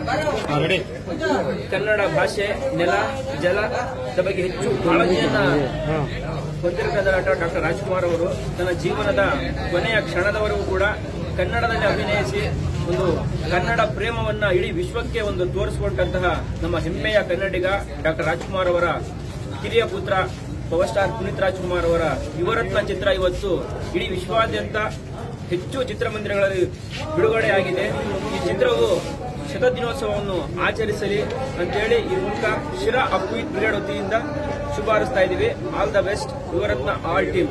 ಕನ್ನಡ ಭಾಷೆ, ನೆಲ, ಜಲದ ಬಗ್ಗೆ ಹೆಚ್ಚು ಕಾಳಜಿಯನ್ನ ಹೊಂದಿರದ ಡಾಕ್ಟರ್ ರಾಜ್ಕುಮಾರ್ ಅವರು ತನ್ನ ಜೀವನದ ಕೊನೆಯ ಕ್ಷಣದವರೆಗೂ ಕೂಡ ಕನ್ನಡದಲ್ಲಿ ಅಭಿನಯಿಸಿ ಒಂದು ಕನ್ನಡ ಪ್ರೇಮವನ್ನ ಇಡೀ ವಿಶ್ವಕ್ಕೆ ಒಂದು ತೋರಿಸಿಕೊಂಡಂತಹ ನಮ್ಮ ಹೆಮ್ಮೆಯ ಕನ್ನಡಿಗ ಡಾಕ್ಟರ್ ರಾಜ್ಕುಮಾರ್ ಅವರ ಕಿರಿಯ ಪುತ್ರ ಪವರ್ ಸ್ಟಾರ್ ಪುನೀತ್ ರಾಜ್ಕುಮಾರ್ ಅವರ ಯುವರತ್ನ ಚಿತ್ರ ಇವತ್ತು ಇಡೀ ವಿಶ್ವಾದ್ಯಂತ ಹೆಚ್ಚು ಚಿತ್ರಮಂದಿರಗಳಲ್ಲಿ ಬಿಡುಗಡೆಯಾಗಿದೆ. ಈ ಚಿತ್ರವು ಶತದಿನೋತ್ಸವವನ್ನು ಆಚರಿಸಲಿ ಅಂತೇಳಿ ಈ ಮೂಲಕ ಶಿರಾ ಅಪ್ವೀಟ್ ಬ್ರಿಗೇಡ್ ವತಿಯಿಂದ ಶುಭ ಹಾರೈಸ್ತಾ ಇದ್ದೀವಿ. All the best Yuvarathna all team.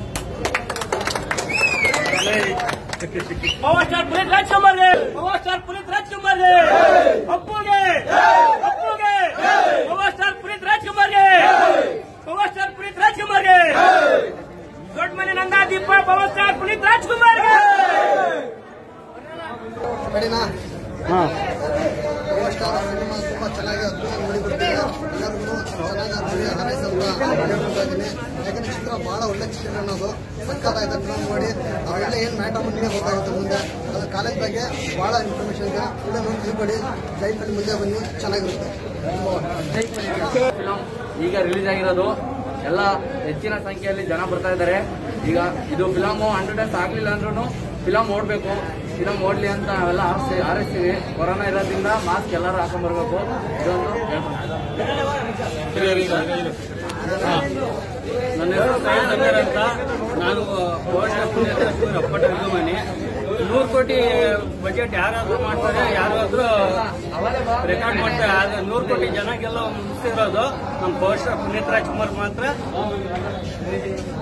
Power star Puneeth Rajkumar power star Puneeth Rajkumar ಅಪ್ಪುಗೆ ಅಪ್ಪುಗೆ power star Puneeth Rajkumar power star Puneeth Rajkumar ದೊಡ್ಡ ಮನೆ ನಂದಾದೀಪ power star Puneeth Rajkumar power star cinema ತುಂಬಾ ಚೆನ್ನಾಗಿ ಅದ್ಭುತ ನೋಡಿ ಬರ್ತೀವಿ. ಎಲ್ಲರಿಗೂ ಚೆನ್ನಾಗಿ ಹಾರೈಸಲು ಹೇಳ್ಕೊಳ್ತಾಯಿದ್ದೀನಿ. ಯಾಕಂದ್ರೆ ಚಿತ್ರ ಬಹಳ ಒಳ್ಳೆ ಚಿತ್ರ ಅನ್ನೋದು ಸಕ್ಕತ್ತಾಯ್ತು. ಫಿಲ್ಮ್ ನೋಡಿ ಅವೆಲ್ಲ ಏನ್ ಮ್ಯಾಟರ್ ನಿಮಗೆ ಗೊತ್ತಾಗುತ್ತೆ ಮುಂದೆ. ಅದು ಕಾಲೇಜ್ ಬಗ್ಗೆ ಬಹಳ ಇನ್ಫಾರ್ಮೇಶನ್ ಇದೆ. ಫಿಲ್ಮ್ ನೋಡಿ ತಿಳ್ಕೊಳ್ಳಿ, ಲೈಫಲ್ಲಿ ಮುಂದೆ ಬನ್ನಿ, ಚೆನ್ನಾಗಿರುತ್ತೆ. ಫಿಲಂ ಈಗ ರಿಲೀಸ್ ಆಗಿರೋದು, ಎಲ್ಲ ಹೆಚ್ಚಿನ ಸಂಖ್ಯೆಯಲ್ಲಿ ಜನ ಬರ್ತಾ ಇದ್ದಾರೆ. ಈಗ ಇದು ಫಿಲಮ್ 100 ಡೇಸ್ ಆಗ್ಲಿಲ್ಲ ಅಂದ್ರೂ ಫಿಲಮ್ ನೋಡ್ಬೇಕು, ಫಿಲಮ್ ನೋಡ್ಲಿ ಅಂತ ನಾವೆಲ್ಲ ಹಾರೈಸ್ತೀವಿ. ಕೊರೋನಾ ಇರೋದ್ರಿಂದ ಮಾಸ್ಕ್ ಎಲ್ಲರೂ ಹಾಕೊಂಡ್ಬರ್ಬೇಕು. ಇದೊಂದು ನನ್ನ ಹೆಸರು ಸಾಯಿ ಸಂಗರ್ ಅಂತ. ನಾನು ಅಪ್ಪಟ ಅಭಿಮಾನಿ. 100 ಕೋಟಿ ಬಜೆಟ್ ಯಾರಾದ್ರೂ ಮಾಡ್ತಾರೆ, ಯಾರಾದ್ರೂ ರೆಕಾರ್ಡ್ ಮಾಡ್ತಾರೆ. 100 ಕೋಟಿ ಜನಗೆಲ್ಲ ಮುಗಿಸಿರೋದು ನಮ್ಮ ಪವರ್ ಸ್ಟಾರ್ ಪುನೀತ್ ರಾಜ್ಕುಮಾರ್ ಮಾತ್ರ.